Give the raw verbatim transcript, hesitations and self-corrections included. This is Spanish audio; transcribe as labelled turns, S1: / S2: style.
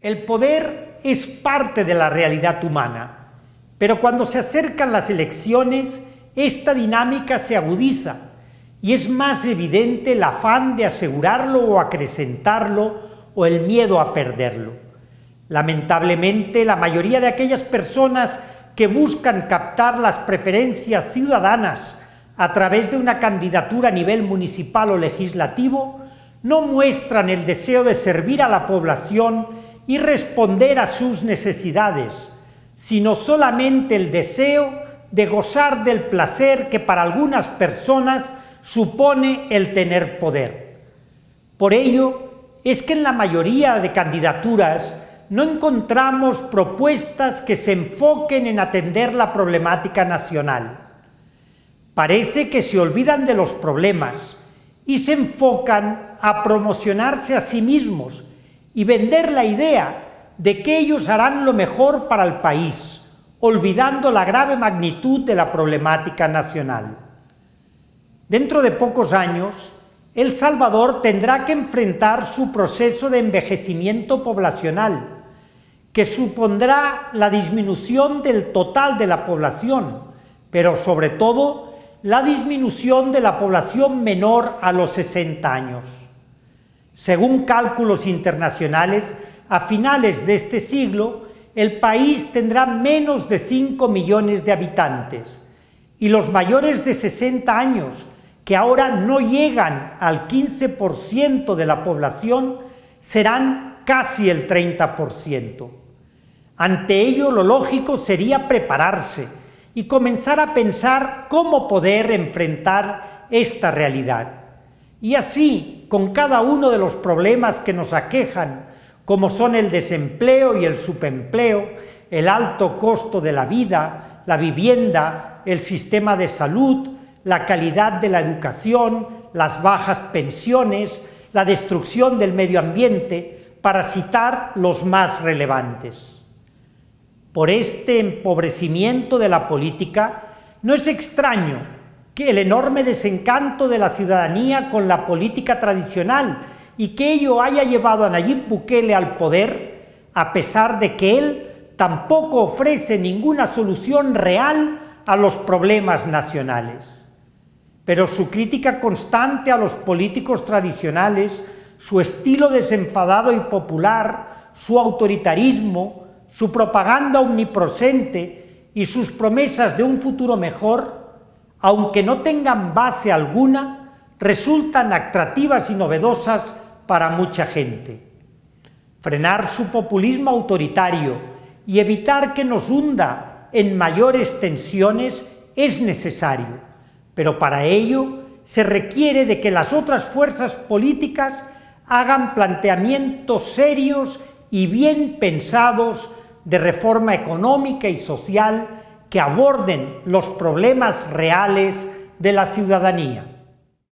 S1: El poder es parte de la realidad humana, pero cuando se acercan las elecciones, esta dinámica se agudiza y es más evidente el afán de asegurarlo o acrecentarlo o el miedo a perderlo. Lamentablemente, la mayoría de aquellas personas que buscan captar las preferencias ciudadanas a través de una candidatura a nivel municipal o legislativo no muestran el deseo de servir a la población y responder a sus necesidades, sino solamente el deseo de gozar del placer que para algunas personas supone el tener poder. Por ello, es que en la mayoría de candidaturas no encontramos propuestas que se enfoquen en atender la problemática nacional. Parece que se olvidan de los problemas y se enfocan a promocionarse a sí mismos y vender la idea de que ellos harán lo mejor para el país, olvidando la grave magnitud de la problemática nacional. Dentro de pocos años, El Salvador tendrá que enfrentar su proceso de envejecimiento poblacional, que supondrá la disminución del total de la población, pero sobre todo la disminución de la población menor a los sesenta años. Según cálculos internacionales, a finales de este siglo, el país tendrá menos de cinco millones de habitantes y los mayores de sesenta años, que ahora no llegan al quince por ciento de la población, serán casi el treinta por ciento. Ante ello, lo lógico sería prepararse y comenzar a pensar cómo poder enfrentar esta realidad. Y así, con cada uno de los problemas que nos aquejan, como son el desempleo y el subempleo, el alto costo de la vida, la vivienda, el sistema de salud, la calidad de la educación, las bajas pensiones, la destrucción del medio ambiente, para citar los más relevantes. Por este empobrecimiento de la política, no es extraño que el enorme desencanto de la ciudadanía con la política tradicional y que ello haya llevado a Nayib Bukele al poder, a pesar de que él tampoco ofrece ninguna solución real a los problemas nacionales. Pero su crítica constante a los políticos tradicionales, su estilo desenfadado y popular, su autoritarismo, su propaganda omnipresente y sus promesas de un futuro mejor, aunque no tengan base alguna, resultan atractivas y novedosas para mucha gente. Frenar su populismo autoritario y evitar que nos hunda en mayores tensiones es necesario, pero para ello se requiere de que las otras fuerzas políticas hagan planteamientos serios y bien pensados de reforma económica y social que aborden los problemas reales de la ciudadanía.